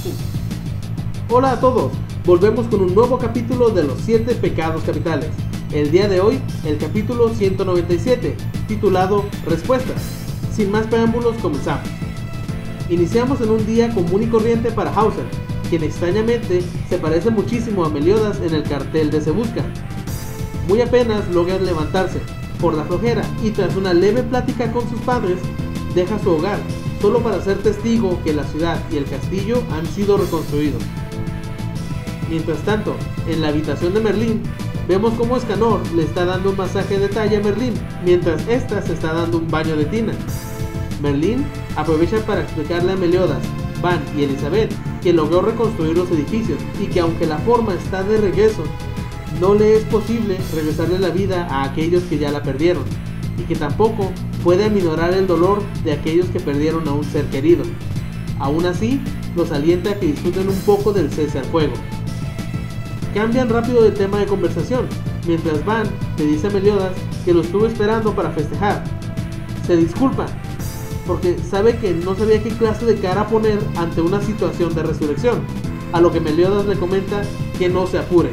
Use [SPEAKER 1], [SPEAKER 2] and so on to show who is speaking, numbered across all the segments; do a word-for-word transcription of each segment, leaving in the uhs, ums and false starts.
[SPEAKER 1] Hola a todos, volvemos con un nuevo capítulo de los siete pecados capitales. El día de hoy, el capítulo ciento noventa y siete, titulado Respuestas. Sin más preámbulos, comenzamos. Iniciamos en un día común y corriente para Hauser, quien extrañamente se parece muchísimo a Meliodas en el cartel de Se Busca. Muy apenas logra levantarse por la flojera y tras una leve plática con sus padres, deja su hogar, solo para ser testigo que la ciudad y el castillo han sido reconstruidos. Mientras tanto, en la habitación de Merlín, vemos cómo Escanor le está dando un masaje de talla a Merlín, mientras ésta se está dando un baño de tina. Merlín aprovecha para explicarle a Meliodas, Van y Elizabeth que logró reconstruir los edificios y que aunque la forma está de regreso, no le es posible regresarle la vida a aquellos que ya la perdieron, y que tampoco puede aminorar el dolor de aquellos que perdieron a un ser querido. Aún así, los alienta a que disfruten un poco del cese al fuego. Cambian rápido de tema de conversación, mientras Van le dice a Meliodas que lo estuvo esperando para festejar. Se disculpa, porque sabe que no sabía qué clase de cara poner ante una situación de resurrección, a lo que Meliodas le comenta que no se apure.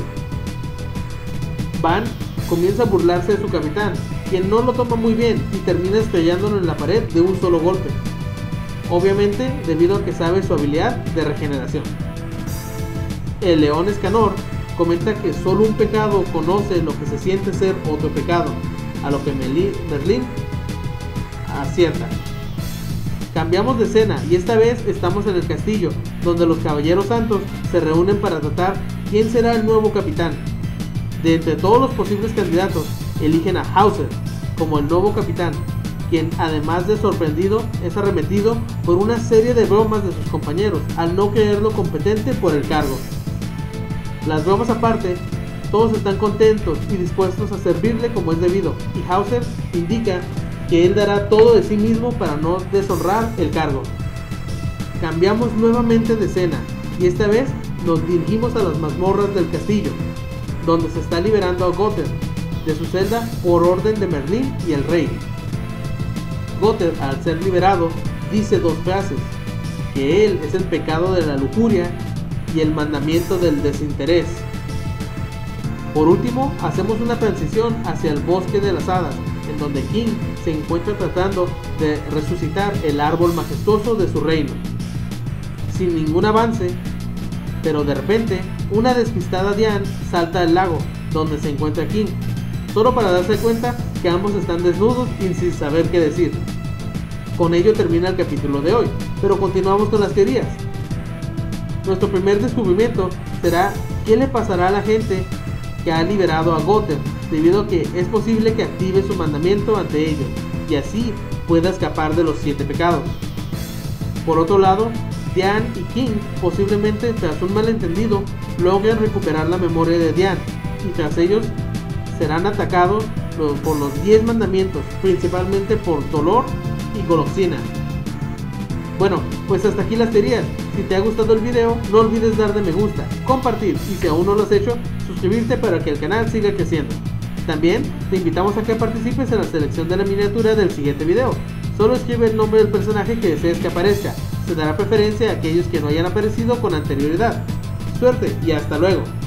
[SPEAKER 1] Van comienza a burlarse de su capitán, quien no lo toma muy bien y termina estrellándolo en la pared de un solo golpe, obviamente debido a que sabe su habilidad de regeneración. El león Escanor comenta que solo un pecado conoce lo que se siente ser otro pecado, a lo que Merlín acierta. Cambiamos de escena y esta vez estamos en el castillo, donde los caballeros santos se reúnen para tratar quién será el nuevo capitán. De entre todos los posibles candidatos, eligen a Hauser como el nuevo capitán, quien además de sorprendido es arremetido por una serie de bromas de sus compañeros al no creerlo competente por el cargo. Las bromas aparte, todos están contentos y dispuestos a servirle como es debido, y Hauser indica que él dará todo de sí mismo para no deshonrar el cargo. Cambiamos nuevamente de escena y esta vez nos dirigimos a las mazmorras del castillo, donde se está liberando a Göther de su celda por orden de Merlín y el rey. Göther, al ser liberado, dice dos frases, que él es el pecado de la lujuria y el mandamiento del desinterés. Por último, hacemos una transición hacia el bosque de las hadas, en donde King se encuentra tratando de resucitar el árbol majestuoso de su reino, sin ningún avance, pero de repente una despistada Diane salta al lago donde se encuentra King, solo para darse cuenta que ambos están desnudos y sin saber qué decir. Con ello termina el capítulo de hoy, pero continuamos con las teorías. Nuestro primer descubrimiento será qué le pasará a la gente que ha liberado a Göther, debido a que es posible que active su mandamiento ante ellos y así pueda escapar de los siete pecados. Por otro lado, Diane y King posiblemente tras un malentendido logren recuperar la memoria de Diane y tras ellos serán atacados por los diez mandamientos, principalmente por dolor y golosina. Bueno, pues hasta aquí las teorías. Si te ha gustado el video, no olvides dar de me gusta, compartir y si aún no lo has hecho, suscribirte para que el canal siga creciendo. También te invitamos a que participes en la selección de la miniatura del siguiente video. Solo escribe el nombre del personaje que desees que aparezca. Se dará preferencia a aquellos que no hayan aparecido con anterioridad. Suerte y hasta luego.